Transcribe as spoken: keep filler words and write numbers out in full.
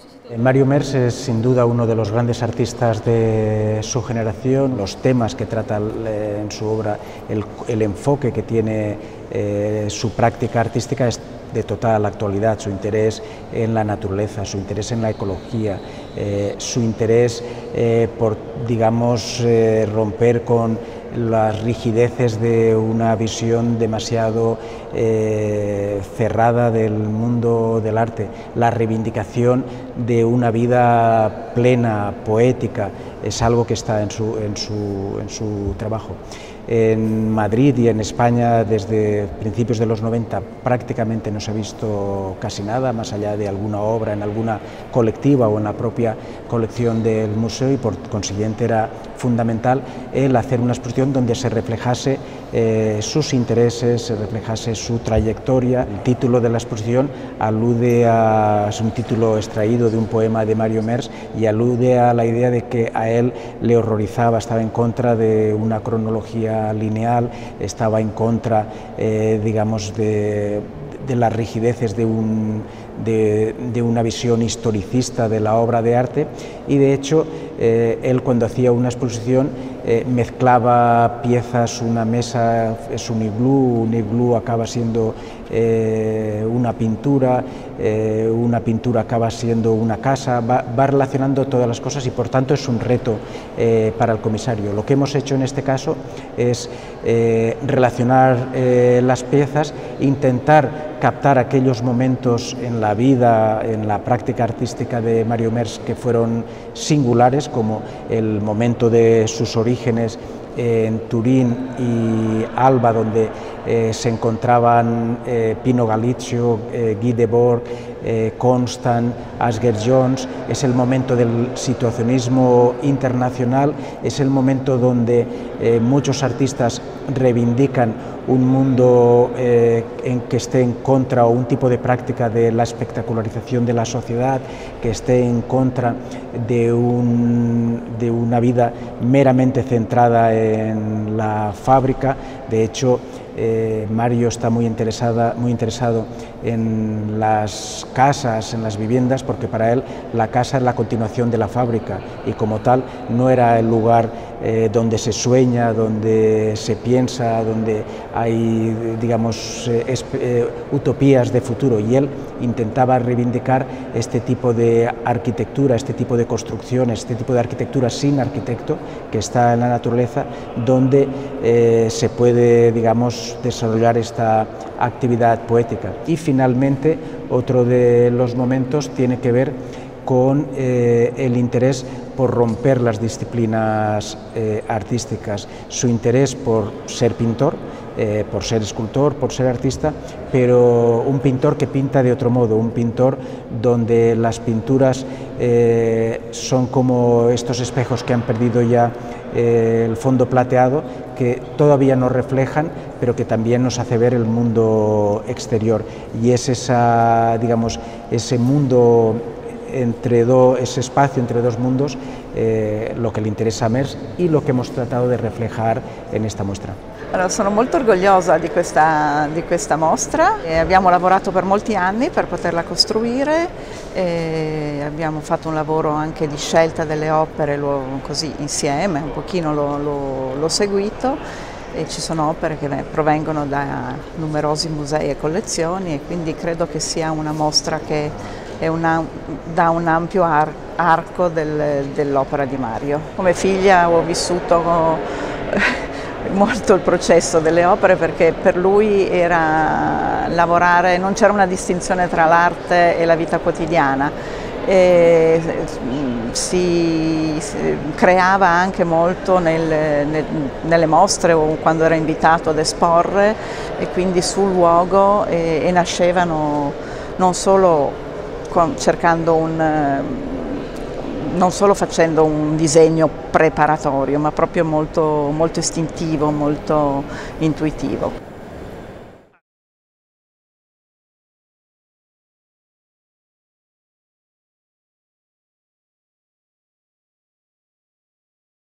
Mario Mers es sin duda uno de los grandes artistas de su generación. Los temas que trata en su obra, el, el enfoque que tiene eh, su práctica artística es de total actualidad. Su interés en la naturaleza, su interés en la ecología, eh, su interés eh, por, digamos, eh, romper con las rigideces de una visión demasiado eh, cerrada del mundo del arte, la reivindicación de una vida plena, poética, es algo que está en su, en su, en su trabajo. En Madrid y en España desde principios de los noventa prácticamente no se ha visto casi nada, más allá de alguna obra en alguna colectiva o en la propia colección del museo, y por consiguiente era fundamental el hacer una exposición donde se reflejase eh, sus intereses, se reflejase su trayectoria. El título de la exposición alude a, es un título extraído de un poema de Mario Mers y alude a la idea de que a él le horrorizaba, estaba en contra de una cronología lineal, estaba en contra, eh, digamos, de, de las rigideces de, un, de, de una visión historicista de la obra de arte, y de hecho eh, él cuando hacía una exposición eh, mezclaba piezas, una mesa es un iglú, un iglú acaba siendo eh, una pintura, eh, una pintura acaba siendo una casa, va, va relacionando todas las cosas y por tanto es un reto eh, para el comisario. Lo que hemos hecho en este caso es eh, relacionar eh, las piezas, intentar captar aquellos momentos en la vida, en la práctica artística de Mario Mers que fueron singulares, como el momento de sus orígenes en Turín y Alba, donde eh, se encontraban eh, Pino Galizio, eh, Guy Debord, eh, Constant, Asger Jones. Es el momento del situacionismo internacional, es el momento donde eh, muchos artistas reivindican un mundo eh, en que esté en contra, o un tipo de práctica de la espectacularización de la sociedad, que esté en contra de, un, de una vida meramente centrada en la fábrica. De hecho, eh, Mario está muy, interesada, muy interesado en las casas, en las viviendas, porque para él la casa es la continuación de la fábrica y como tal no era el lugar eh, donde se sueña, donde se piensa, donde hay, digamos, eh, eh, utopías de futuro, y él intentaba reivindicar este tipo de arquitectura, este tipo de construcciones, este tipo de arquitectura sin arquitecto que está en la naturaleza, donde eh, se puede, digamos, desarrollar esta actividad poética. Y finalmente otro de los momentos tiene que ver con eh, el interés por romper las disciplinas eh, artísticas, su interés por ser pintor, eh, por ser escultor, por ser artista, pero un pintor que pinta de otro modo, un pintor donde las pinturas eh, son como estos espejos que han perdido ya eh, el fondo plateado, que todavía nos reflejan, pero que también nos hace ver el mundo exterior, y es esa, digamos, ese mundo entre do, ese espacio entre dos mundos eh, lo che le interessa a Mers e lo che hemos tratado di reflejar in questa mostra. Allora, sono molto orgogliosa di questa, di questa mostra, e abbiamo lavorato per molti anni per poterla costruire, e abbiamo fatto un lavoro anche di scelta delle opere lo, così insieme, un pochino l'ho seguito, e ci sono opere che provengono da numerosi musei e collezioni, e quindi credo che sia una mostra che è una, dà un ampio ar, arco del, dell'opera di Mario. Come figlia ho vissuto molto il processo delle opere, perché per lui era lavorare, non c'era una distinzione tra l'arte e la vita quotidiana, e si, si creava anche molto nel, nel, nelle mostre o quando era invitato ad esporre, e quindi sul luogo, e, e nascevano non solo cercando un, non solo facendo un disegno preparatorio, ma proprio molto, molto istintivo, molto intuitivo.